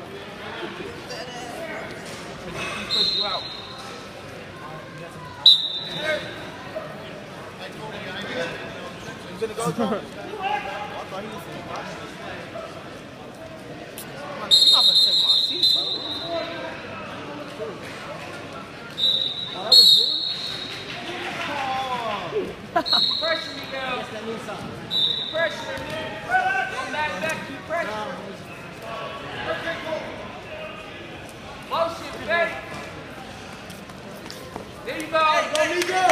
Push you out. You gonna go, John? I thought he was You're not gonna take my seat, bro. Oh, that was yours? Pressure, Miguel. Yes, that means something. Pressure. Go back, keep pressure. Motion, baby. There you go. Hey, go, Miguel.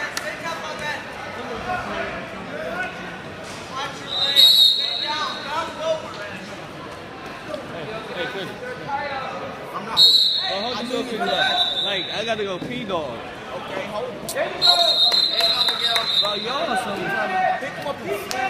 Hey, Chris. I'm not. Oh, hold yourself to that. Like, I gotta go pee, dog. Okay, hold it. There you go. Bro, y'all or something. Pick him up and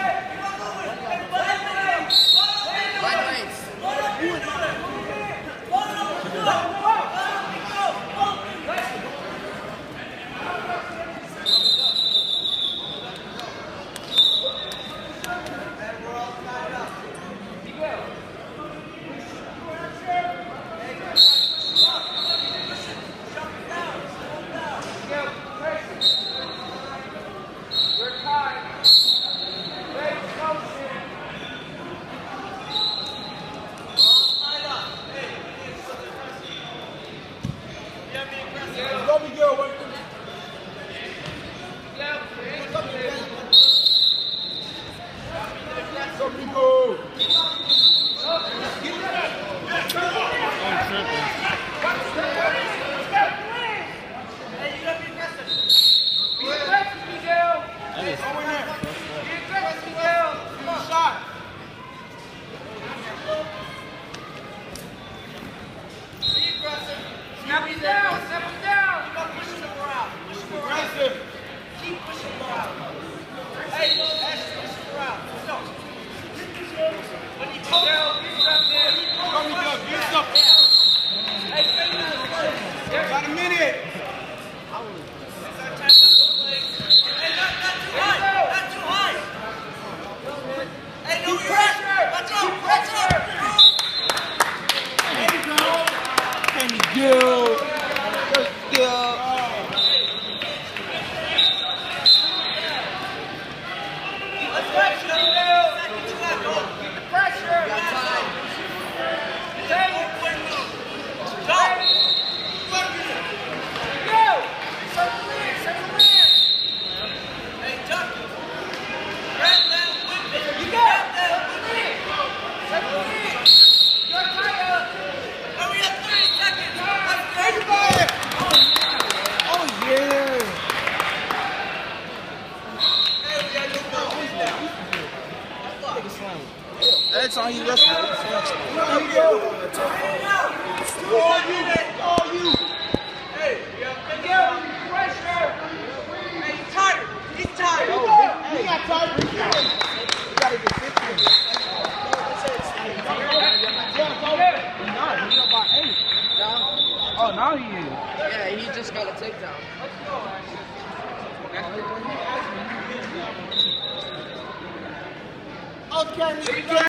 that's on you, wrestling. There you go. All you. Hey, Miguel, pressure. Hey, he's tired. He's tired. Oh, he got tired. You gotta get 15. He's up by 8. Oh, now he is. Yeah, he just got a takedown. Okay,